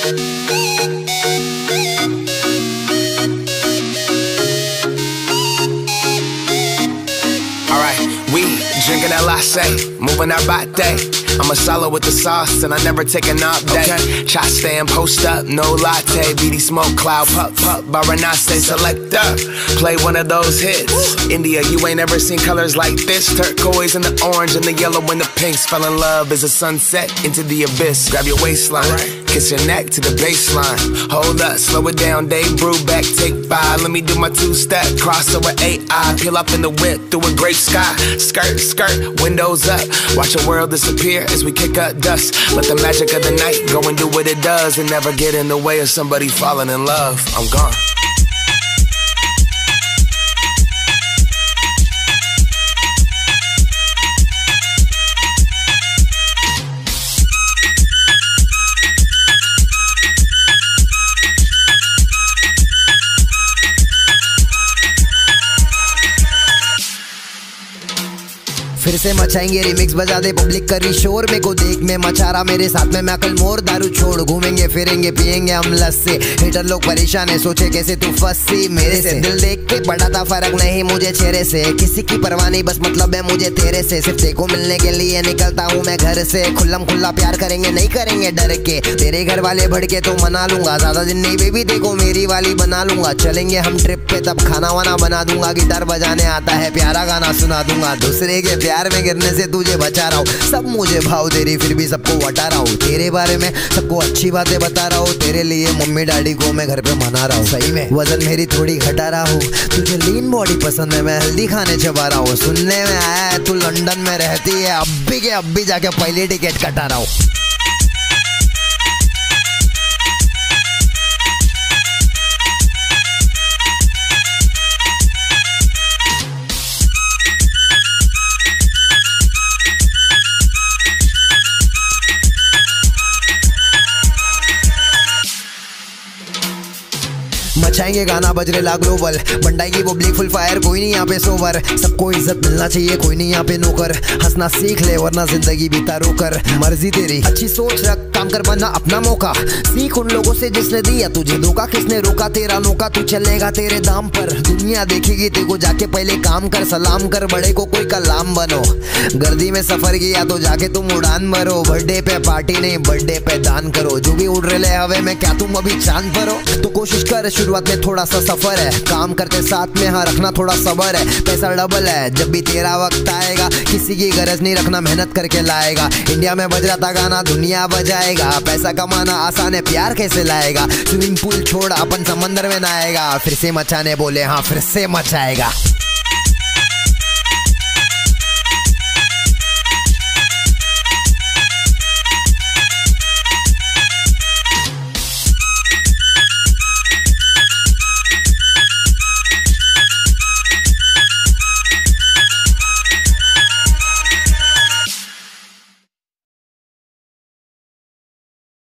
Drinking that latte, moving that bate. I'm a solo with the sauce and I never take an update. Okay. Chai stand, post up, no latte. BD smoke cloud, pup, Varanasi selector. Play one of those hits. Woo. India, you ain't ever seen colors like this. Turquoise and the orange and the yellow and the pinks. Fell in love as a sunset into the abyss. Grab your waistline, kiss your neck to the baseline. Hold up, slow it down, Dave brew back, take 5. Let me do my 2-step, crossover AI. Peel up in the whip through a great sky. Skirt, skirt, windows up. Watch the world disappear as we kick up dust. Let the magic of the night go and do what it does, and never get in the way of somebody falling in love. I'm gone. फिर से मचाएंगे remix, बजा दे public करी शोर। मेरे को देख में मचा रहा मेरे साथ में मैं कल मोर। दारू छोड़ घूमेंगे फिरेंगे पिएंगे हम लस्सी। हेटर लोग परेशान है सोचे कैसे तू फंसी मेरे से। दिल देख के बड़ा था फर्क नहीं मुझे चेहरे से। किसी की परवाह नहीं बस मतलब है मुझे तेरे से। सिर्फ देखो मिलने के लिए निकलता हूँ मैं घर से। खुल्लम खुल्ला प्यार करेंगे नहीं करेंगे डर के। तेरे घर वाले भड़के तो मना लूंगा, ज्यादा दिन नहीं बेबी देखो मेरी वाली बना लूंगा। चलेंगे हम ट्रिप पे तब खाना वाना बना दूंगा। गिटार बजाने आता है प्यारा गाना सुना दूंगा। दूसरे के प्यार में गिरने से तुझे बचा रहा हूँ। सब मुझे भाव दे रही फिर भी सबको हटा रहा हूँ। तेरे बारे में सबको अच्छी बातें बता रहा हूँ। तेरे लिए मम्मी डैडी को मैं घर पे मना रहा हूँ। सही में वजन मेरी थोड़ी घटा रहा हूँ। तुझे लीन बॉडी पसंद है मैं हेल्दी खाने चबा रहा हूँ। सुनने में आया है तू लंदन में रहती है, अब भी जाके पहली टिकट कटा रहा हूँ। मचाएंगे गाना बजरेला ग्लोबल। बंडाएगी पब्लिक फुल फायर, कोई नहीं यहाँ पे सोवर। सबको इज्जत मिलना चाहिए कोई नहीं यहाँ पे नौकर। हंसना सीख ले वरना जिंदगी बीता रोकर। मर्जी तेरी अच्छी सोच रख, काम कर बनना अपना मौका। सीख उन लोगों से जिसने दिया तुझे धोखा। किसने रोका तेरा नौका, तू चलेगा तेरे दाम पर। दुनिया देखेगी तेरे को जाके पहले काम कर। सलाम कर बड़े को कोई कलाम बनो। गर्दी में सफर किया तो जाके तुम उड़ान भरो। बर्थडे पे पार्टी नहीं बर्थडे पे दान करो। जो भी उड़ रहे हवे में क्या तुम अभी चांद पर हो। तो कोशिश कर शुरुआत में थोड़ा सा सफर है। काम करते साथ में हाँ रखना थोड़ा सबर है। पैसा डबल है जब भी तेरा वक्त आएगा। किसी की गरज नहीं रखना मेहनत करके लाएगा। इंडिया में बज रहा था गाना दुनिया बजाएगा। पैसा कमाना आसान है प्यार कैसे लाएगा। स्विमिंग पूल छोड़ अपन समंदर में नहाएगा। फिर से मचाने बोले हाँ फिर से मचाएगा।